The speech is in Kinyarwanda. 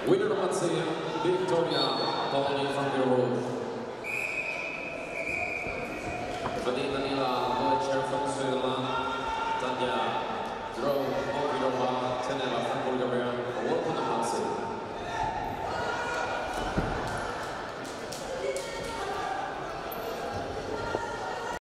Winner number 2, Victoria Tony van der Rohe. Vanina Nila, Deutscher von Söderland, Tanja Drow, Ovidova, Teneva von Bulgarien, Wolfgang Hansen.